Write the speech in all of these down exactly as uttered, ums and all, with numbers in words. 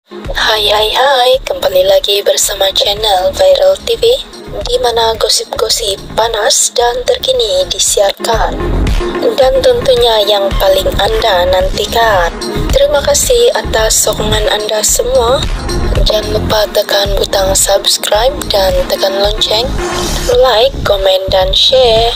Hai hai hai, kembali lagi bersama channel Viral T V, di mana gosip-gosip panas dan terkini disiarkan, dan tentunya yang paling Anda nantikan. Terima kasih atas sokongan Anda semua. Jangan lupa tekan butang subscribe dan tekan lonceng, like, komen, dan share.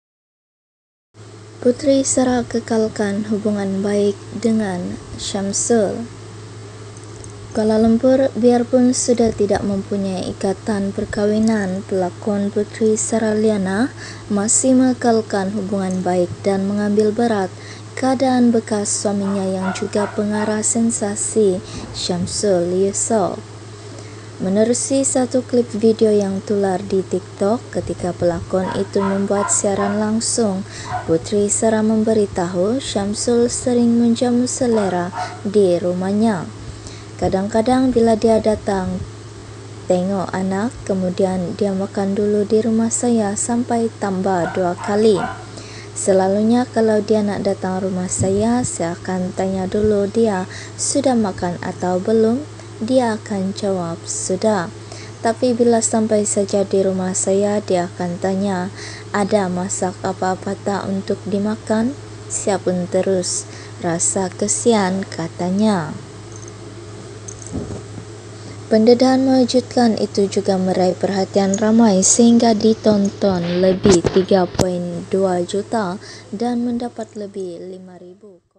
Putri Sarah kekalkan hubungan baik dengan Syamsul. Kuala Lumpur, biarpun sudah tidak mempunyai ikatan perkawinan, pelakon Putri Sarah Liana masih mengekalkan hubungan baik dan mengambil berat keadaan bekas suaminya yang juga pengarah sensasi, Syamsul Yusof. Menerusi satu klip video yang tular di TikTok ketika pelakon itu membuat siaran langsung, Putri Sarah memberitahu Syamsul sering menjamu selera di rumahnya. Kadang-kadang bila dia datang tengok anak, kemudian dia makan dulu di rumah saya sampai tambah dua kali. Selalunya kalau dia nak datang rumah saya, saya akan tanya dulu dia sudah makan atau belum. Dia akan jawab sudah. Tapi bila sampai saja di rumah saya, dia akan tanya, ada masak apa-apa tak untuk dimakan? Saya pun terus rasa kesian, katanya. Pendedahan mengejutkan itu juga meraih perhatian ramai sehingga ditonton lebih tiga koma dua juta dan mendapat lebih lima ribu